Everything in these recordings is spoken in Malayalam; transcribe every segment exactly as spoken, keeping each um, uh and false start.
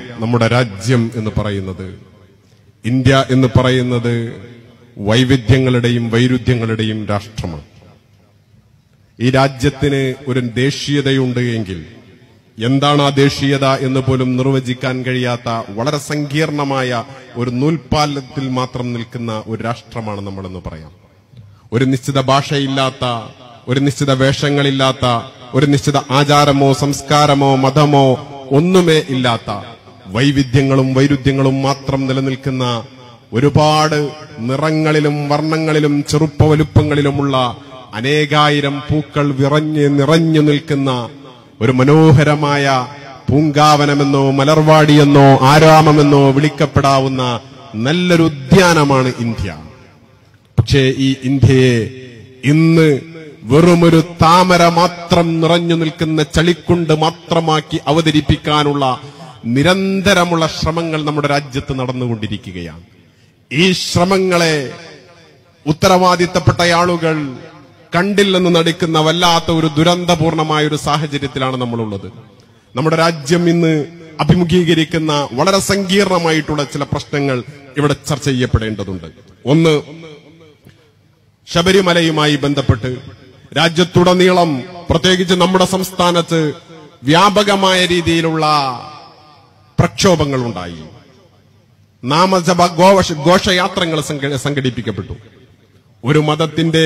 നമ്മുടെ രാജ്യം എന്ന് പറയുന്നത്. ഇന്ത്യ എന്ന് പറയുന്നത് വൈവിധ്യങ്ങളുടെയും വൈരുദ്ധ്യങ്ങളുടെയും രാഷ്ട്രമാണ്. ഈ രാജ്യത്തിന് ഒരു ദേശീയതയുണ്ട് എങ്കിൽ എന്താണ് ആ ദേശീയത എന്ന് പോലും നിർവചിക്കാൻ കഴിയാത്ത വളരെ സങ്കീർണമായ ഒരു നൂൽപ്പാലത്തിൽ മാത്രം നിൽക്കുന്ന ഒരു രാഷ്ട്രമാണ് നമ്മളെന്ന് പറയാം. ഒരു നിശ്ചിത ഭാഷയില്ലാത്ത, ഒരു നിശ്ചിത വേഷങ്ങളില്ലാത്ത, ഒരു നിശ്ചിത ആചാരമോ സംസ്കാരമോ മതമോ ഒന്നുമേ ഇല്ലാത്ത, വൈവിധ്യങ്ങളും വൈരുദ്ധ്യങ്ങളും മാത്രം നിലനിൽക്കുന്ന, ഒരുപാട് നിറങ്ങളിലും വർണ്ണങ്ങളിലും ചെറുപ്പ വലുപ്പങ്ങളിലുമുള്ള അനേകായിരം പൂക്കൾ വിറഞ്ഞ് നിറഞ്ഞു നിൽക്കുന്ന ഒരു മനോഹരമായ പൂങ്കാവനമെന്നോ മലർവാടിയെന്നോ ആരാമമെന്നോ വിളിക്കപ്പെടാവുന്ന നല്ലൊരു ഉദ്യാനമാണ് ഇന്ത്യ. പക്ഷേ ഈ ഇന്ത്യയെ ഇന്ന് വെറുമൊരു താമര മാത്രം നിറഞ്ഞു നിൽക്കുന്ന ചളിക്കുണ്ട് മാത്രമാക്കി അവതരിപ്പിക്കാനുള്ള നിരന്തരമുള്ള ശ്രമങ്ങൾ നമ്മുടെ രാജ്യത്ത് നടന്നുകൊണ്ടിരിക്കുകയാണ്. ഈ ശ്രമങ്ങളെ ഉത്തരവാദിത്തപ്പെട്ട ആളുകൾ കണ്ടില്ലെന്ന് നടിക്കുന്ന വല്ലാത്ത ഒരു ദുരന്തപൂർണമായ ഒരു സാഹചര്യത്തിലാണ് നമ്മളുള്ളത്. നമ്മുടെ രാജ്യം ഇന്ന് അഭിമുഖീകരിക്കുന്ന വളരെ സങ്കീർണമായിട്ടുള്ള ചില പ്രശ്നങ്ങൾ ഇവിടെ ചർച്ച ചെയ്യപ്പെടേണ്ടതുണ്ട്. ഒന്ന്, ശബരിമലയുമായി ബന്ധപ്പെട്ട് രാജ്യത്തുടനീളം പ്രത്യേകിച്ച് നമ്മുടെ സംസ്ഥാനത്ത് വ്യാപകമായ രീതിയിലുള്ള പ്രക്ഷോഭങ്ങൾ ഉണ്ടായി. നാമജപ ഘോഷയാത്രകൾ സംഘടിപ്പിക്കപ്പെട്ടു. ഒരു മതത്തിന്റെ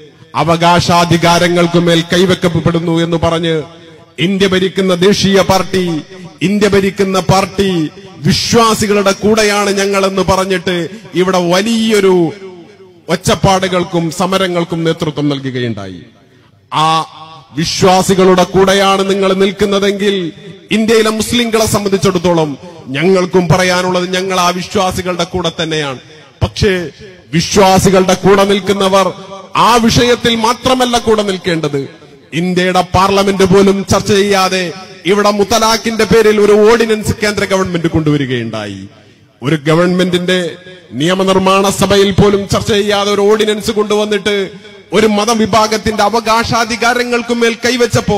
അവകാശാധികാരങ്ങൾക്കുമേൽ കൈവെക്കപ്പെടുന്നു എന്ന് പറഞ്ഞ് ഇന്ത്യ ഭരിക്കുന്ന ദേശീയ പാർട്ടി, ഇന്ത്യ ഭരിക്കുന്ന പാർട്ടി വിശ്വാസികളുടെ കൂടെയാണ് ഞങ്ങളെന്ന് പറഞ്ഞിട്ട് ഇവിടെ വലിയൊരു ഒച്ചപ്പാടുകൾക്കും സമരങ്ങൾക്കും നേതൃത്വം നൽകുകയുണ്ടായി. ആ വിശ്വാസികളുടെ കൂടെയാണ് നിങ്ങൾ നിൽക്കുന്നതെങ്കിൽ ഇന്ത്യയിലെ മുസ്ലിങ്ങളെ സംബന്ധിച്ചിടത്തോളം ഞങ്ങൾക്കും പറയാനുള്ളത് ഞങ്ങൾ ആ വിശ്വാസികളുടെ കൂടെ തന്നെയാണ്. പക്ഷേ വിശ്വാസികളുടെ കൂടെ നിൽക്കുന്നവർ ആ വിഷയത്തിൽ മാത്രമല്ല കൂടെ നിൽക്കേണ്ടത്. ഇന്ത്യയുടെ പാർലമെന്റ് പോലും ചർച്ച ചെയ്യാതെ ഇവിടെ മുത്തലാഖിന്റെ പേരിൽ ഒരു ഓർഡിനൻസ് കേന്ദ്ര ഗവൺമെന്റ് കൊണ്ടുവരികയുണ്ടായി. ഒരു ഗവൺമെന്റിന്റെ നിയമനിർമ്മാണ സഭയിൽ പോലും ചർച്ച ചെയ്യാതെ ഒരു ഓർഡിനൻസ് കൊണ്ടുവന്നിട്ട് ഒരു മതവിഭാഗത്തിന്റെ അവകാശാധികാരങ്ങൾക്കുമേൽ കൈവച്ചപ്പോ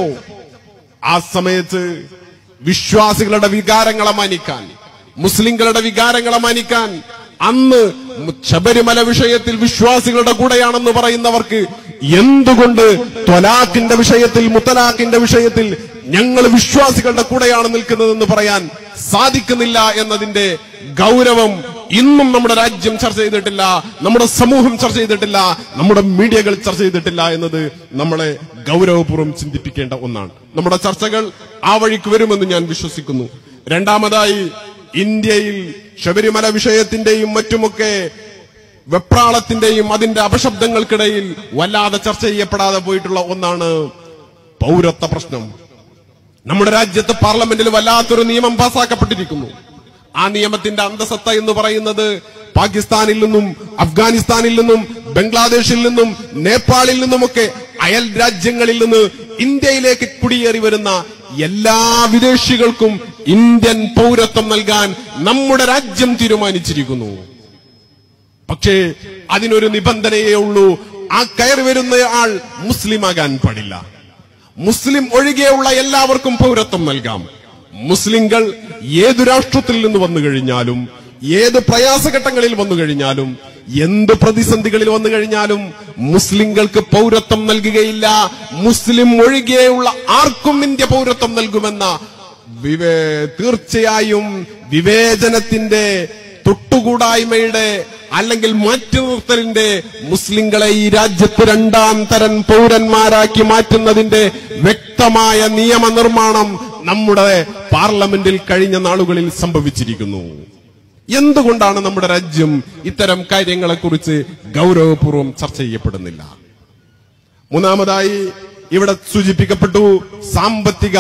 ആ സമയത്ത് വിശ്വാസികളുടെ വികാരങ്ങളെ മാനിക്കാൻ, മുസ്ലിങ്ങളുടെ വികാരങ്ങളെ മാനിക്കാൻ അന്ന് ശബരിമല വിഷയത്തിൽ വിശ്വാസികളുടെ കൂടെയാണെന്ന് പറയുന്നവർക്ക് എന്തുകൊണ്ട് ത്വലാഖിന്റെ വിഷയത്തിൽ, മുത്തലാഖിന്റെ വിഷയത്തിൽ ഞങ്ങൾ വിശ്വാസികളുടെ കൂടെയാണ് നിൽക്കുന്നതെന്ന് പറയാൻ സാധിക്കുന്നില്ല എന്നതിന്റെ ഗൗരവം ഇന്നും നമ്മുടെ രാജ്യം ചർച്ച ചെയ്തിട്ടില്ല, നമ്മുടെ സമൂഹം ചർച്ച ചെയ്തിട്ടില്ല, നമ്മുടെ മീഡിയകൾ ചർച്ച ചെയ്തിട്ടില്ല എന്നത് നമ്മളെ ഗൗരവപൂർവ്വം ചിന്തിപ്പിക്കേണ്ട ഒന്നാണ്. നമ്മുടെ ചർച്ചകൾ ആ വഴിക്ക് വരുമെന്ന് ഞാൻ വിശ്വസിക്കുന്നു. രണ്ടാമതായി, ഇന്ത്യയിൽ ശബരിമല വിഷയത്തിന്റെയും മറ്റുമൊക്കെ വെപ്രാളത്തിന്റെയും അതിന്റെ അപശബ്ദങ്ങൾക്കിടയിൽ വല്ലാതെ ചർച്ച ചെയ്യപ്പെടാതെ പോയിട്ടുള്ള ഒന്നാണ് പൗരത്വ പ്രശ്നം. നമ്മുടെ രാജ്യത്ത് പാർലമെന്റിൽ വല്ലാത്തൊരു നിയമം പാസാക്കപ്പെട്ടിരിക്കുന്നു. ആ നിയമത്തിന്റെ അന്തസത്ത എന്ന് പറയുന്നത് പാകിസ്ഥാനിൽ നിന്നും അഫ്ഗാനിസ്ഥാനിൽ നിന്നും ബംഗ്ലാദേശിൽ നിന്നും നേപ്പാളിൽ നിന്നുമൊക്കെ അയൽ രാജ്യങ്ങളിൽ നിന്ന് ഇന്ത്യയിലേക്ക് കുടിയേറി വരുന്ന എല്ലാ വിദേശികൾക്കും ഇന്ത്യൻ പൗരത്വം നൽകാൻ നമ്മുടെ രാജ്യം തീരുമാനിച്ചിരിക്കുന്നു. പക്ഷേ അതിനൊരു നിബന്ധനയേ ഉള്ളൂ, ആ കയറി വരുന്ന ആൾ മുസ്ലിമാകാൻ പാടില്ല. മുസ്ലിം ഒഴികെയുള്ള എല്ലാവർക്കും പൗരത്വം നൽകാം. മുസ്ലിങ്ങൾ ഏതു രാഷ്ട്രത്തിൽ നിന്ന് വന്നു കഴിഞ്ഞാലും, ഏത് പ്രയാസഘട്ടങ്ങളിൽ വന്നു കഴിഞ്ഞാലും, എന്ത് പ്രതിസന്ധികളിൽ വന്നു കഴിഞ്ഞാലും മുസ്ലിങ്ങൾക്ക് പൗരത്വം നൽകുകയില്ല. മുസ്ലിം ഒഴികെയുള്ള ആർക്കും ഇന്ത്യ പൗരത്വം നൽകുമെന്ന തീർച്ചയായും വിവേചനത്തിന്റെ, തൊട്ടുകൂടായ്മയുടെ അല്ലെങ്കിൽ മാറ്റി നിർത്തലിന്റെ, മുസ്ലിങ്ങളെ ഈ രാജ്യത്ത് രണ്ടാം തരം പൗരന്മാരാക്കി മാറ്റുന്നതിന്റെ വ്യക്തമായ നിയമനിർമ്മാണം നമ്മുടെ പാർലമെന്റിൽ കഴിഞ്ഞ നാളുകളിൽ സംഭവിച്ചിരിക്കുന്നു. എന്തുകൊണ്ടാണ് നമ്മുടെ രാജ്യം ഇത്തരം കാര്യങ്ങളെക്കുറിച്ച് ഗൗരവപൂർവ്വം ചർച്ച ചെയ്യപ്പെടുന്നില്ല? മൂന്നാമതായി ഇവിടെ സൂചിപ്പിക്കപ്പെട്ടു സാമ്പത്തിക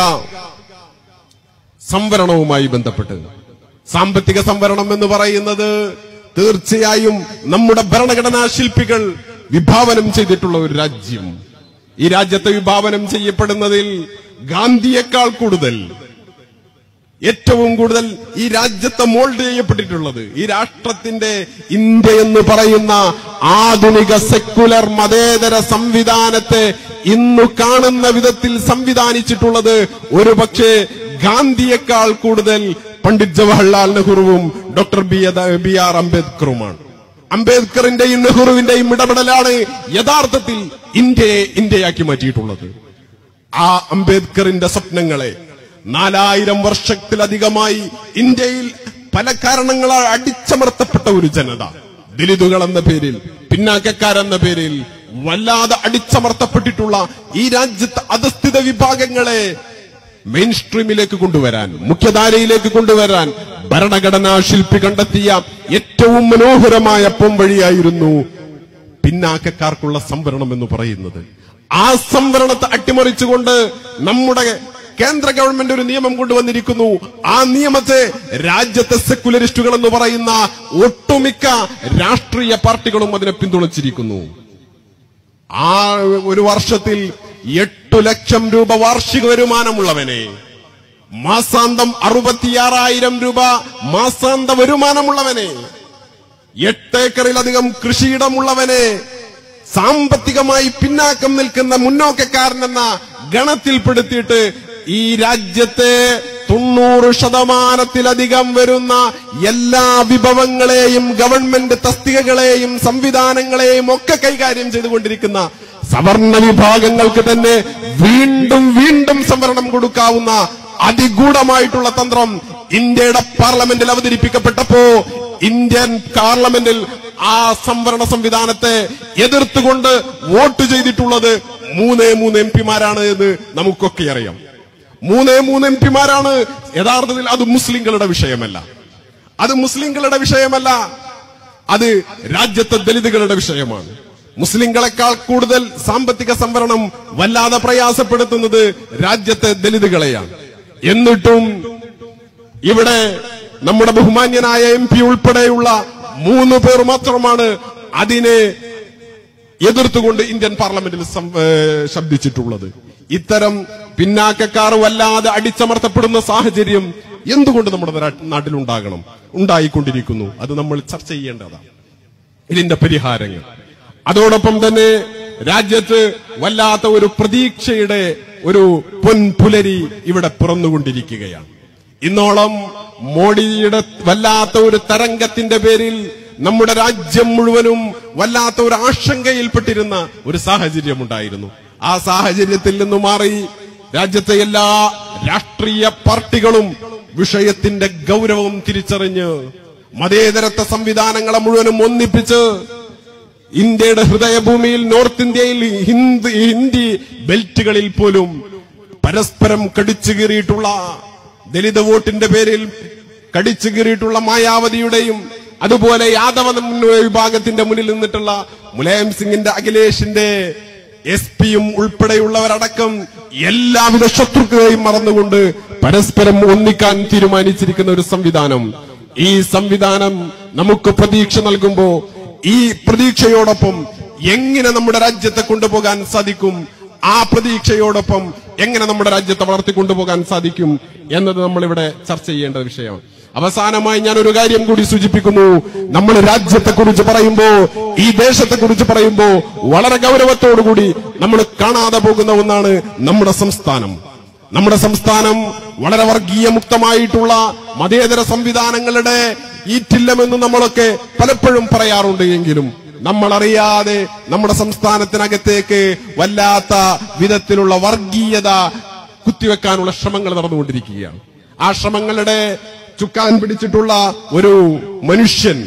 സംവരണവുമായി ബന്ധപ്പെട്ട്. സാമ്പത്തിക സംവരണം എന്ന് പറയുന്നത് തീർച്ചയായും നമ്മുടെ ഭരണഘടനാ ശില്പികൾ വിഭാവനം ചെയ്തിട്ടുള്ള ഒരു രാജ്യം. ഈ രാജ്യത്തെ വിഭാവനം ചെയ്യപ്പെടുന്നതിൽ ഗാന്ധിയേക്കാൾ കൂടുതൽ, ഏറ്റവും കൂടുതൽ ഈ രാജ്യത്തെ മോൾഡ് ചെയ്യപ്പെട്ടിട്ടുള്ളത്, ഈ രാഷ്ട്രത്തിന്റെ ഇന്ത്യ എന്ന് പറയുന്ന ആധുനിക സെക്കുലർ മതേതര സംവിധാനത്തെ ഇന്നു കാണുന്ന വിധത്തിൽ സംവിധാനിച്ചിട്ടുള്ളത് ഒരുപക്ഷെ ഗാന്ധിയേക്കാൾ കൂടുതൽ പണ്ഡിറ്റ് ജവഹർലാൽ നെഹ്റുവും ഡോക്ടർ ബി ബി ആർ അംബേദ്കറുമാണ്. അംബേദ്കറിന്റെയും നെഹ്റുവിന്റെയും ഇടപെടലാണ് യഥാർത്ഥത്തിൽ ഇന്ത്യയെ ഇന്ത്യയാക്കി മാറ്റിയിട്ടുള്ളത്. ആ അംബേദ്കറിന്റെ സ്വപ്നങ്ങളെ നാലായിരം വർഷത്തിലധികമായി ഇന്ത്യയിൽ പല കാരണങ്ങളാൽ അടിച്ചമർത്തപ്പെട്ട ഒരു ജനത, ദലിതുകൾ എന്ന പേരിൽ, പിന്നാക്കക്കാരെന്ന പേരിൽ വല്ലാതെ അടിച്ചമർത്തപ്പെട്ടിട്ടുള്ള ഈ രാജ്യത്തെ അധസ്ഥിത വിഭാഗങ്ങളെ മെയിൻ സ്ട്രീമിലേക്ക് കൊണ്ടുവരാൻ, മുഖ്യധാരയിലേക്ക് കൊണ്ടുവരാൻ ഭരണഘടനാ ശില്പി കണ്ടെത്തിയ ഏറ്റവും മനോഹരമായ പോംവഴിയായിരുന്നു പിന്നാക്കക്കാർക്കുള്ള സംവരണം എന്ന് പറയുന്നത്. ആ സംവരണത്തെ അട്ടിമറിച്ചുകൊണ്ട് നമ്മുടെ കേന്ദ്ര ഗവൺമെന്റ് ഒരു നിയമം കൊണ്ടുവന്നിരിക്കുന്നു. ആ നിയമത്തെ രാജ്യത്തെ സെക്കുലറിസ്റ്റുകൾ എന്ന് പറയുന്ന ഒട്ടുമിക്ക രാഷ്ട്രീയ പാർട്ടികളും അതിനെ പിന്തുണച്ചിരിക്കുന്നു. ആ ഒരു വർഷത്തിൽ എട്ടു ലക്ഷം രൂപ വാർഷിക വരുമാനമുള്ളവനെ, മാസാന്തം അറുപത്തിയാറായിരം രൂപ മാസാന്ത വരുമാനമുള്ളവനെ, എട്ടേക്കറിലധികം കൃഷിയിടമുള്ളവനെ, സാമ്പത്തികമായി പിന്നാക്കം നിൽക്കുന്ന മുന്നോക്കക്കാരനെന്ന ഗണത്തിൽപ്പെടുത്തിയിട്ട് ഈ രാജ്യത്തെ തൊണ്ണൂറ് ശതമാനത്തിലധികം വരുന്ന എല്ലാ വിഭവങ്ങളെയും ഗവൺമെന്റ് തസ്തികകളെയും സംവിധാനങ്ങളെയും ഒക്കെ കൈകാര്യം ചെയ്തുകൊണ്ടിരിക്കുന്ന സവർണ വിഭാഗങ്ങൾക്ക് തന്നെ വീണ്ടും വീണ്ടും സംവരണം കൊടുക്കാവുന്ന അതിഗൂഢമായിട്ടുള്ള തന്ത്രം ഇന്ത്യയുടെ പാർലമെന്റിൽ അവതരിപ്പിക്കപ്പെട്ടപ്പോ ഇന്ത്യൻ പാർലമെന്റിൽ ആ സംവരണ സംവിധാനത്തെ എതിർത്തുകൊണ്ട് വോട്ട് ചെയ്തിട്ടുള്ളത് മൂന്നേ മൂന്ന് എം പിമാരാണ് എന്ന് നമുക്കൊക്കെ അറിയാം. മൂന്നേ മൂന്ന് എം പിമാരാണ്. യഥാർത്ഥത്തിൽ അത് മുസ്ലിങ്ങളുടെ വിഷയമല്ല, അത് മുസ്ലിങ്ങളുടെ വിഷയമല്ല, അത് രാജ്യത്തെ ദലിതുകളുടെ വിഷയമാണ്. മുസ്ലിങ്ങളെക്കാൾ കൂടുതൽ സാമ്പത്തിക സംവരണം വല്ലാതെ പ്രയാസപ്പെടുത്തുന്നത് രാജ്യത്തെ ദലിതുകളെയാണ്. എന്നിട്ടും ഇവിടെ നമ്മുടെ ബഹുമാന്യനായ എം പി ഉൾപ്പെടെയുള്ള മൂന്ന് പേർ മാത്രമാണ് അതിനെ എതിർത്തുകൊണ്ട് ഇന്ത്യൻ പാർലമെന്റിൽ ശബ്ദിച്ചിട്ടുള്ളത്. ഇത്തരം പിന്നാക്കക്കാർ വല്ലാതെ അടിച്ചമർത്തപ്പെടുന്ന സാഹചര്യം എന്തുകൊണ്ട് നമ്മുടെ നാട്ടിലുണ്ടാകണം, ഉണ്ടായിക്കൊണ്ടിരിക്കുന്നു? അത് നമ്മൾ ചർച്ച ചെയ്യേണ്ടതാണ്, ഇതിന്റെ പരിഹാരങ്ങൾ. അതോടൊപ്പം തന്നെ രാജ്യത്ത് വല്ലാത്ത ഒരു പ്രതീക്ഷയുടെ ഒരു പൊൻപുലരി ഇവിടെ പിറന്നുകൊണ്ടിരിക്കുകയാണ്. ഇന്നോളം മോഡിയുടെ വല്ലാത്ത ഒരു തരംഗത്തിന്റെ പേരിൽ നമ്മുടെ രാജ്യം മുഴുവനും വല്ലാത്ത ഒരു ആശങ്കയിൽപ്പെട്ടിരുന്ന ഒരു സാഹചര്യമുണ്ടായിരുന്നു. ആ സാഹചര്യത്തിൽ നിന്ന് മാറി രാജ്യത്തെ എല്ലാ രാഷ്ട്രീയ പാർട്ടികളും വിഷയത്തിന്റെ ഗൗരവം തിരിച്ചറിഞ്ഞ് മതേതരത്വ സംവിധാനങ്ങളെ മുഴുവനും ഒന്നിപ്പിച്ച് ഇന്ത്യയുടെ ഹൃദയഭൂമിയിൽ നോർത്ത് ഇന്ത്യയിൽ ഹിന്ദി ഹിന്ദി ബെൽറ്റുകളിൽ പോലും പരസ്പരം കടിച്ചു കീറിയിട്ടുള്ള ദലിത് വോട്ടിന്റെ പേരിൽ കടിച്ചു കീറിയിട്ടുള്ള മായാവതിയുടെയും അതുപോലെ യാദവ വിഭാഗത്തിന്റെ മുന്നിൽ നിന്നിട്ടുള്ള മുലായം സിംഗിന്റെ അഖിലേഷിന്റെ എസ് പിയും ഉൾപ്പെടെയുള്ളവരടക്കം എല്ലാവിധ ശത്രുക്കളെയും മറന്നുകൊണ്ട് പരസ്പരം ഒന്നിക്കാൻ തീരുമാനിച്ചിരിക്കുന്ന ഒരു സംവിധാനം. ഈ സംവിധാനം നമുക്ക് പ്രതീക്ഷ നൽകുമ്പോ ഈ പ്രതീക്ഷയോടൊപ്പം എങ്ങനെ നമ്മുടെ രാജ്യത്തെ കൊണ്ടുപോകാൻ സാധിക്കും, ആ പ്രതീക്ഷയോടൊപ്പം എങ്ങനെ നമ്മുടെ രാജ്യത്തെ വളർത്തിക്കൊണ്ടുപോകാൻ സാധിക്കും എന്നത് നമ്മളിവിടെ ചർച്ച ചെയ്യേണ്ട വിഷയമാണ്. അവസാനമായി ഞാൻ ഒരു കാര്യം കൂടി സൂചിപ്പിക്കുന്നു. നമ്മൾ രാജ്യത്തെ കുറിച്ച് പറയുമ്പോ, ഈ ദേശത്തെ കുറിച്ച് പറയുമ്പോ വളരെ ഗൗരവത്തോടുകൂടി നമ്മൾ കാണാതെ പോകുന്ന ഒന്നാണ് നമ്മുടെ സംസ്ഥാനം. നമ്മുടെ സംസ്ഥാനം വളരെ വർഗീയമുക്തമായിട്ടുള്ള മതേതര സംവിധാനങ്ങളുടെ ഈറ്റില്ലമെന്ന് നമ്മളൊക്കെ പലപ്പോഴും പറയാറുണ്ട്. എങ്കിലും നമ്മൾ അറിയാതെ നമ്മുടെ സംസ്ഥാനത്തിനകത്തേക്ക് വല്ലാത്ത വിധത്തിലുള്ള വർഗീയത കുത്തിവെക്കാനുള്ള ശ്രമങ്ങൾ നടന്നുകൊണ്ടിരിക്കുകയാണ്. ആ ശ്രമങ്ങളുടെ ചുക്കാൻ പിടിച്ചിട്ടുള്ള ഒരു മനുഷ്യൻ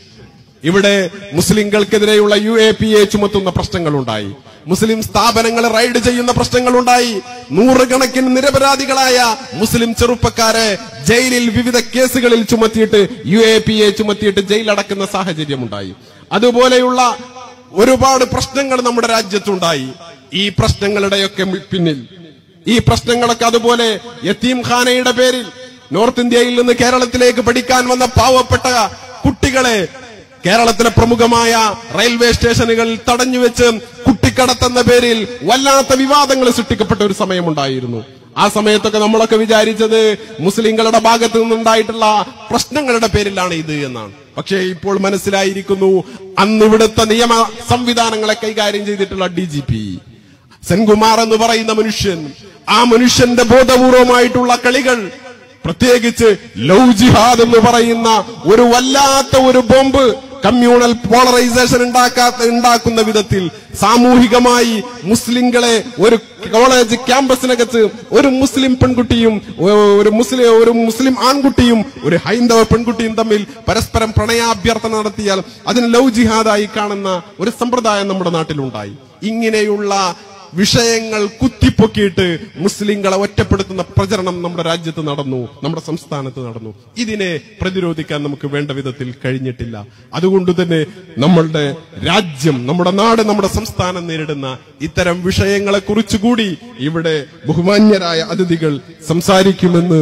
ഇവിടെ മുസ്ലിങ്ങൾക്കെതിരെയുള്ള യു എ പി എ ചുമത്തുന്ന പ്രശ്നങ്ങളുണ്ടായി, മുസ്ലിം സ്ഥാപനങ്ങളെ റൈഡ് ചെയ്യുന്ന പ്രശ്നങ്ങളുണ്ടായി, നൂറുകണക്കിന് നിരപരാധികളായ മുസ്ലിം ചെറുപ്പക്കാരെ ജയിലിൽ വിവിധ കേസുകളിൽ ചുമത്തിയിട്ട് യു എ പി എ ചുമത്തിയിട്ട് ജയിലടക്കുന്ന സാഹചര്യമുണ്ടായി. അതുപോലെയുള്ള ഒരുപാട് പ്രശ്നങ്ങൾ നമ്മുടെ രാജ്യത്തുണ്ടായി. ഈ പ്രശ്നങ്ങളുടെയൊക്കെ പിന്നിൽ ഈ പ്രശ്നങ്ങളൊക്കെ അതുപോലെ യതീംഖാനയുടെ പേരിൽ നോർത്ത് ഇന്ത്യയിൽ നിന്ന് കേരളത്തിലേക്ക് പഠിക്കാൻ വന്ന പാവപ്പെട്ട കുട്ടികളെ കേരളത്തിലെ പ്രമുഖമായ റെയിൽവേ സ്റ്റേഷനുകളിൽ തടഞ്ഞുവെച്ച് കുട്ടിക്കടത്തെന്ന പേരിൽ വല്ലാത്ത വിവാദങ്ങൾ സൃഷ്ടിക്കപ്പെട്ട ഒരു സമയമുണ്ടായിരുന്നു. ആ സമയത്തൊക്കെ നമ്മളൊക്കെ വിചാരിച്ചത് മുസ്ലിങ്ങളുടെ ഭാഗത്തു നിന്നുണ്ടായിട്ടുള്ള പ്രശ്നങ്ങളുടെ പേരിലാണ് ഇത് എന്നാണ്. പക്ഷേ ഇപ്പോൾ മനസ്സിലായിരിക്കുന്നു, അന്ന് ഇവിടുത്തെ നിയമ സംവിധാനങ്ങളെ കൈകാര്യം ചെയ്തിട്ടുള്ള ഡി ജി പി സെൻകുമാർ എന്ന് പറയുന്ന മനുഷ്യൻ, ആ മനുഷ്യന്റെ ബോധപൂർവമായിട്ടുള്ള കളികൾ പ്രത്യേകിച്ച് ലവ് ജിഹാദ് എന്ന് പറയുന്ന ഒരു വല്ലാത്ത ഒരു ബോംബ് കമ്മ്യൂണൽ പോളറൈസേഷൻ ഉണ്ടാക്കാത്ത ഉണ്ടാക്കുന്ന വിധത്തിൽ സാമൂഹികമായി മുസ്ലിങ്ങളെ ഒരു കോളേജ് ക്യാമ്പസിനകത്ത് ഒരു മുസ്ലിം പെൺകുട്ടിയും ഒരു മുസ്ലിം ഒരു മുസ്ലിം ആൺകുട്ടിയും ഒരു ഹൈന്ദവ പെൺകുട്ടിയും തമ്മിൽ പരസ്പരം പ്രണയാഭ്യർത്ഥന നടത്തിയാൽ അതിന് ലവ് ജിഹാദായി കാണുന്ന ഒരു സമ്പ്രദായം നമ്മുടെ നാട്ടിലുണ്ടായി. ഇങ്ങനെയുള്ള വിഷയങ്ങൾ കുത്തിപ്പൊക്കിയിട്ട് മുസ്ലിങ്ങളെ ഒറ്റപ്പെടുത്തുന്ന പ്രചരണം നമ്മുടെ രാജ്യത്ത് നടന്നു, നമ്മുടെ സംസ്ഥാനത്ത് നടന്നു. ഇതിനെ പ്രതിരോധിക്കാൻ നമുക്ക് വേണ്ട വിധത്തിൽ കഴിഞ്ഞിട്ടില്ല. അതുകൊണ്ട് തന്നെ നമ്മളുടെ രാജ്യം, നമ്മുടെ നാട്, നമ്മുടെ സംസ്ഥാനം നേരിടുന്ന ഇത്തരം വിഷയങ്ങളെ കുറിച്ചുകൂടി ഇവിടെ ബഹുമാന്യരായ അതിഥികൾ സംസാരിക്കുമെന്ന്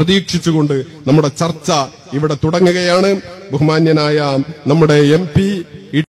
പ്രതീക്ഷിച്ചുകൊണ്ട് നമ്മുടെ ചർച്ച ഇവിടെ തുടങ്ങുകയാണ്. ബഹുമാന്യനായ നമ്മുടെ എം പി